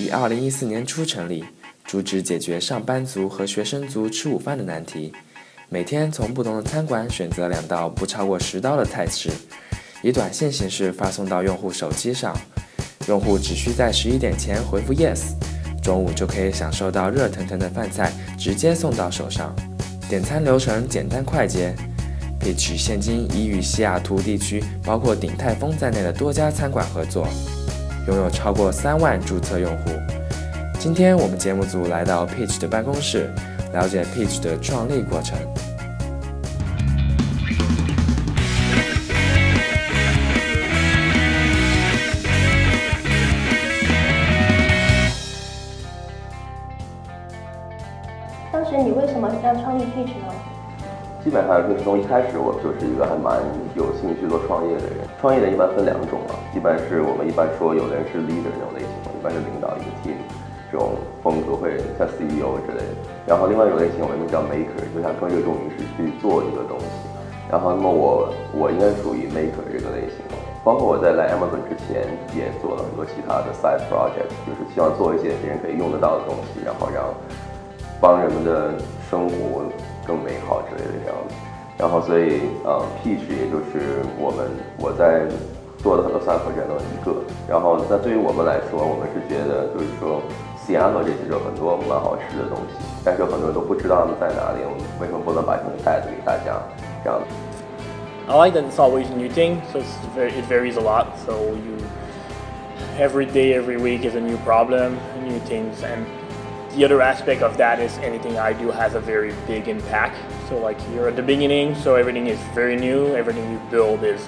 于2014年初成立，主旨解决上班族和学生族吃午饭的难题。每天从不同的餐馆选择2道不超过10刀的菜式，以短信形式发送到用户手机上。用户只需在11点前回复 Yes， 中午就可以享受到热腾腾的饭菜直接送到手上。点餐流程简单快捷。Peach 现今已与西雅图地区包括鼎泰丰在内的多家餐馆合作，拥有超过3万注册用户。今天我们节目组来到 Peach 的办公室，了解 Peach 的创立过程。 当时你为什么要创立 Peach 呢？ 基本上就是从一开始我就是一个还蛮有兴趣做创业的人。创业的一般分2种嘛，一般是我们一般说有的人是 leader 那种类型，一般是领导一个 team， 这种风格会像 CEO 之类的。然后另外一种类型我们叫 maker， 就像跟这个重名是去做一个东西。然后那么我应该属于 maker 这个类型，包括我在来 Amazon 之前也做了很多其他的 side project， 就是希望做一些别人可以用得到的东西，然后让帮人们的生活更美好之类的这样子。然后所以Peach 也就是我在做的很多 side project 中的一个。然后那对于我们来说，我们是觉得就是说西雅图这些有很多蛮好吃的东西，但是有很多人都不知道它们在哪里，我们为什么不能把这种带给大家这样子。 I like that it's always a new thing, so it varies a lot. So every day, every week is a new problem, new things, and the other aspect of that is anything I do has a very big impact. So like you're at the beginning, so everything is very new. Everything you build is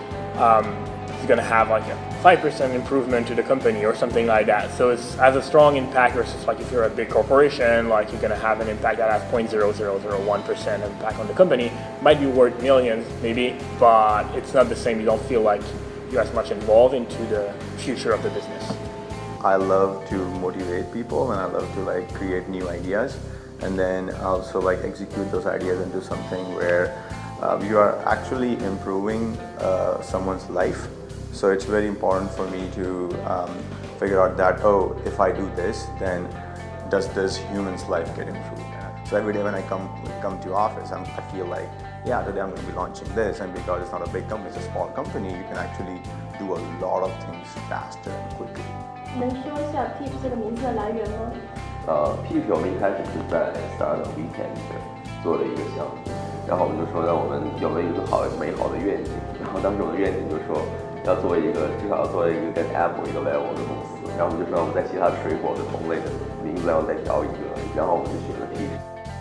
going to have like a 5% improvement to the company or something like that. So it's has a strong impact versus like if you're a big corporation, like you're going to have an impact that has 0.0001% impact on the company. Might be worth millions maybe, but it's not the same. You don't feel like you're as much involved into the future of the business. I love to motivate people and I love to like create new ideas and then also like execute those ideas into something where you are actually improving someone's life. So it's very important for me to figure out that, oh, if I do this, then does this human's life get improved? So every day when I come to office, I feel like, yeah, today I'm going to be launching this, and because it's not a big company, it's a small company, you can actually do a lot of things faster and quickly. 能说一下 Peach 这个名字的来源吗 ？Peach 我们一开始是在 Startup Weekend 做了一个项目，然后我们就说，那我们有没有一个美好的愿景？然后当时我们的愿景就是说，要做一个至少要做一个跟 Apple 一个 level 的公司。然后我们就说，我们在其他水果的同类的名字上再挑一个，然后我们就选了 Peach。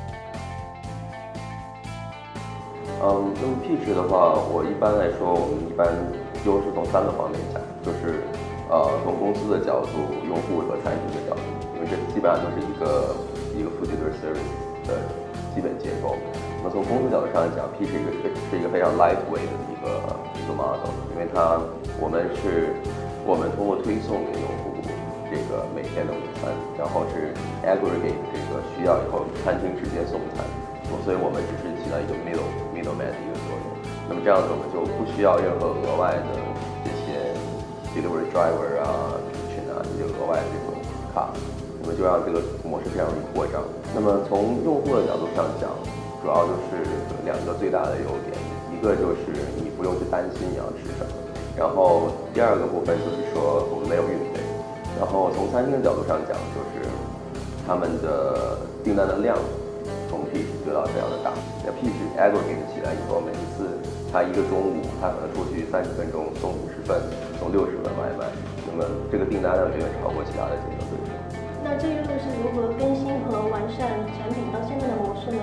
那么 Peach 的话，我一般来说，我们一般优势从3个方面讲，就是从公司的角度、用户和产品的角度，因为这基本上就是一个 food delivery service 的基本结构。那么从公司角度上来讲 ，Peach 是一个非常 lightweight 的一个 model， 因为我们通过推送给用户这个每天的午餐，然后是 aggregate 这个需要以后餐厅直接送餐，所以我们只是起到一个 middleman 的一个作用。那么这样子我们就不需要任何额外的这些 delivery driver 啊、kitchen 啊这些额外的这种卡，那么就让这个模式非常容易扩张。那么从用户的角度上讲，主要就是2个最大的优点，一个就是你不用去担心你要吃什么，然后第2个部分就是说我们没有运费，然后从餐厅的角度上讲，就是他们的订单的量从 Peach 得到非常的大。那 Peach aggregate 起来以后，每一次他一个中午，他可能出去30分钟送50份、送60份外卖，那么这个订单量远远超过其他的竞争对手。 那这一路是如何更新和完善产品到现在的模式呢？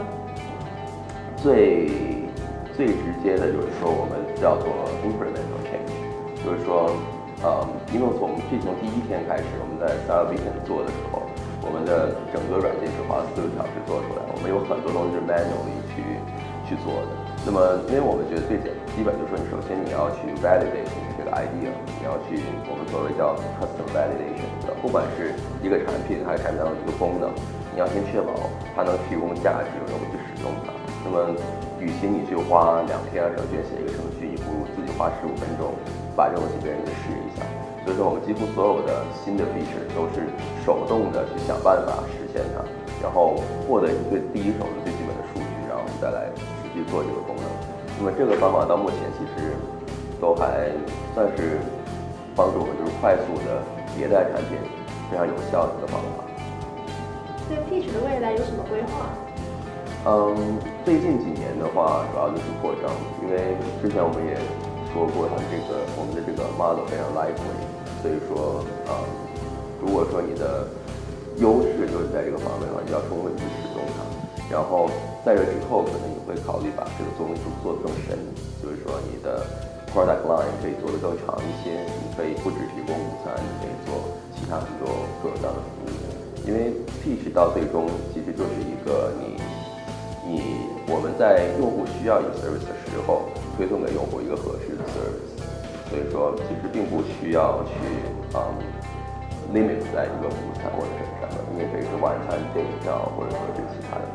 最直接的就是说，我们叫做 incremental change， 就是说，因为从 Peach 从第1天开始，我们在 Startup Weekend 做的时候，我们的整个软件是花4个小时做出来，我们有很多东西是 manually 去做的。那么，因为我们觉得最基本就是说，你首先你要去 validate 这个 idea， 你要去我们所谓叫 custom validation， 不管是一个产品还是产品当中一个功能，你要先确保它能提供价值，用户去使用它。那么，与其你去花2天程序员写一个程序，你不如自己花15分钟把这东西给人家试一下。所所以说我们几乎所有的新的 feature 都是手动的去想办法实现它，然后获得一个第一手的最基本的数据，然后我们再来实际做这个功能。那么这个方法到目前其实都还算是帮助我们就是快速的迭代产品非常有效的一个方法。 对 Peach 的未来有什么规划？ 最近几年的话，主要就是扩张，因为之前我们也说过，我们的这个 model 非常 lightweight， 所以说如果说你的优势就是在这个方面的话，你要充分去使用它。然后在这之后，可能你会考虑把这个东西做得更深，就是说你的 product line 可以做得更长一些，你可以不只提供午餐，你可以做其他很多各种各样的服务。因为 Peach 到最终其实就是一个我们在用户需要一个 service 的时候，推送给用户一个合适的 service。所以说，其实并不需要去limit 在一个午餐或者什么上面，你也可以是晚餐、订票或者说是其他的